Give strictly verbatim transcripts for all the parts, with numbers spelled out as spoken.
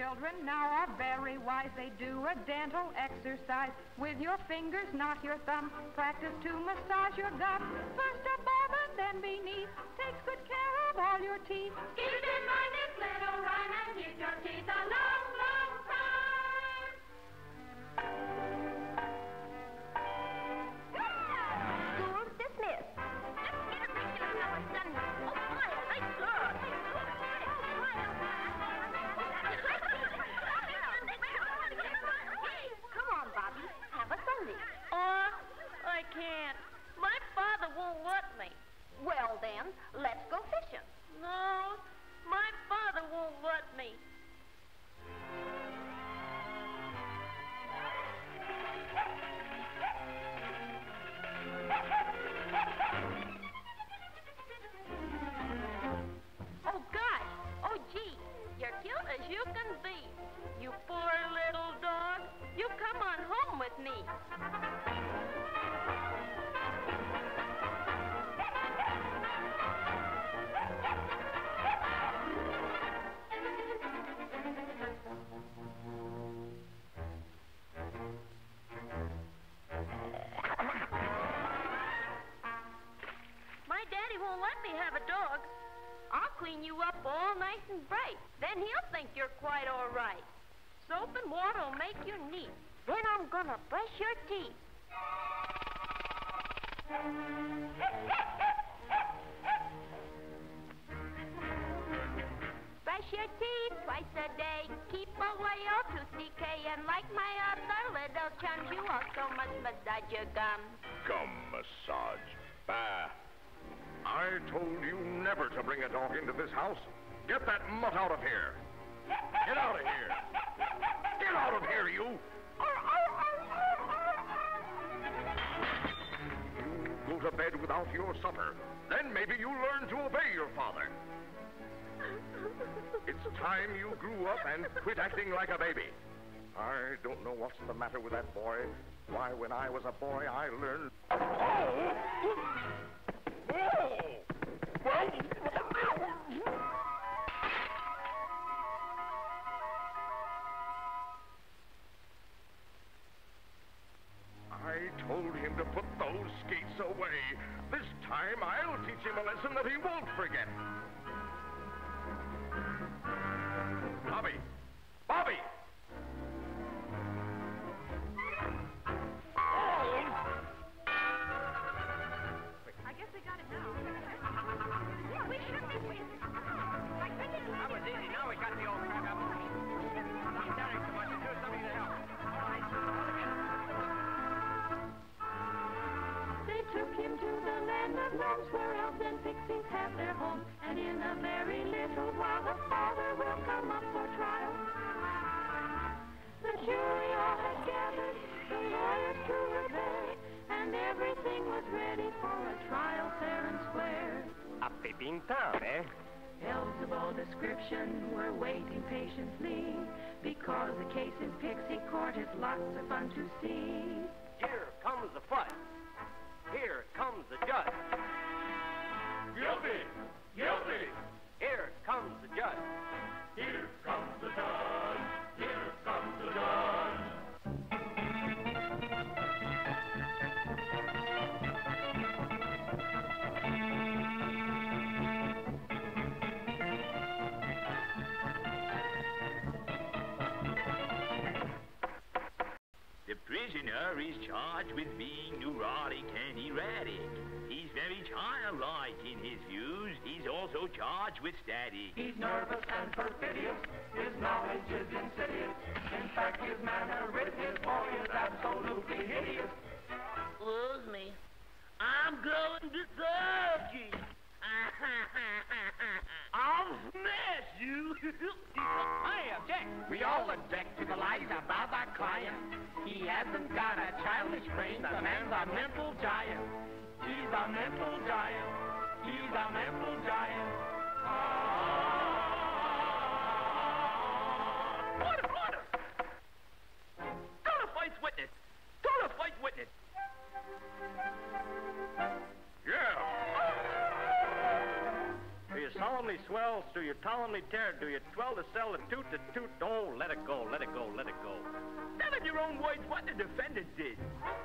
children now are very wise. They do a dental exercise with your fingers, not your thumb. Practice to massage your gum. First above and then beneath. Takes good care of all your teeth. Keep in mind this little rhyme and keep your teeth a long, long time. School's dismissed. Let's get a regular number Sunday. Oh, my, nice girl. Come on, Bobby. Have a Sunday. Oh, I can't. My father won't let me. Well, then, let's go fishing. No, my father won't let me. Oh, gosh. Oh, gee. You're cute as you can be. You poor little dog. You come on home with me. My daddy won't let me have a dog. I'll clean you up all nice and bright. Then he'll think you're quite all right. Soap and water will make you neat. Then I'm gonna brush your teeth. Brush your teeth twice a day. Keep away all tooth decay. And like my other little chums, you also must massage your gum. Gum massage. Bah. I told you never to bring a dog into this house. Get that mutt out of here. Get out of here. Get out of here, you. You go to bed without your supper. Then maybe you'll learn to obey your father. It's time you grew up and quit acting like a baby. I don't know what's the matter with that boy. Why, when I was a boy, I learned... Oh! Oh! Well... I told him to put those skates away. This time I'll teach him a lesson that he won't forget. Bobby! Bobby! Oh! I guess we got it now. Yeah, we should be waiting. That was easy. Now we got the old crap up. He's staring so much, do something to help. They took him to the land of gnomes where elves and pixies have their home. And in a very little while the father will come up for trial. The jury all had gathered, the lawyers too were there, and everything was ready for a trial fair and square. A peeping Tom, eh? Elves of all description were waiting patiently, because the case in Pixie Court is lots of fun to see. Here comes the fuss. Here comes the judge. Guilty! Guilty! Here comes the judge. Here comes the judge! Here comes the judge! The prisoner is charged with being neurotic and erratic. He's very childlike in his views. He's also charged with static. He's nervous and perfidious. His knowledge is insidious. In fact, his manner with his boy is absolutely hideous. Excuse me. I'm going to serve you. I'll smash you. I object. We all object to the lies about our client. He hasn't got a childish brain. The man's a mental giant. He's a mental giant. He's a mental giant. Ah. Order, order! Go to fight's witness. Go to fight's witness. Yeah! Do you solemnly solemnly swells to you, solemnly tear do you, twirl to sell and toot to toot. Oh, let it go, let it go, let it go. Tell in your own words what the defendant did.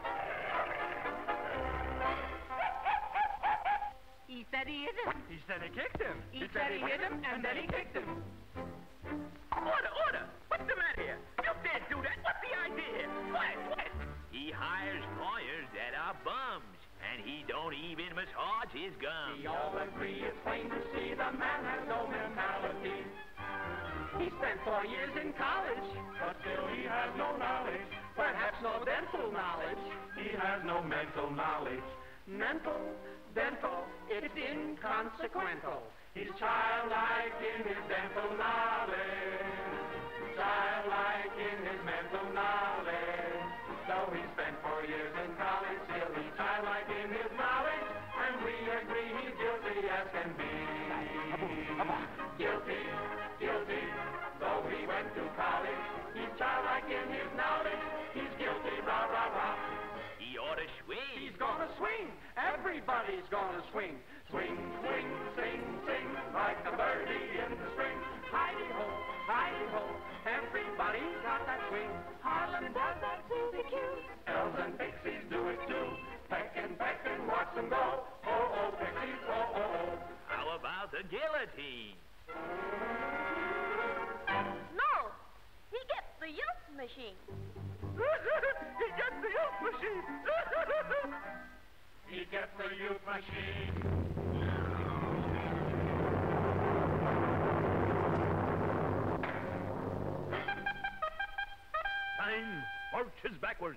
He said he hit him. He said he kicked him. He, said he hit him, and then he kicked him. Order, order! What's the matter here? You can't do that. What's the idea here? What? What? He hires lawyers that are bums, and he don't even massage his gums. We all agree it's plain to see the man has no mentality. He spent four years in college, but still he has no knowledge. Perhaps no dental knowledge. He has no mental knowledge. Mental, dental, it's inconsequential. He's childlike in his dental knowledge. Childlike in his mental knowledge. Though he spent four years in college, still he's childlike in his knowledge. And we agree he's guilty as can be. Guilty, guilty, though he went to college. He's childlike in his knowledge. He's guilty, rah, rah, rah. He ought to swing. He's gonna swing. Everybody's gonna swing. Swing, swing, sing, sing, like a birdie in the spring. Hidey-ho, hidey-ho, everybody's got that swing. Harlem does that super cute. Elves and pixies do it too. Peck and peck and watch them go. Oh, oh, pixies, oh, oh, oh. How about the guillotine? No, he gets the youth machine. He gets the youth machine. He gets the youth machine. Time marches backwards.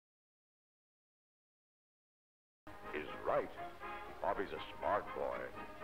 Is right. Bobby's a smart boy.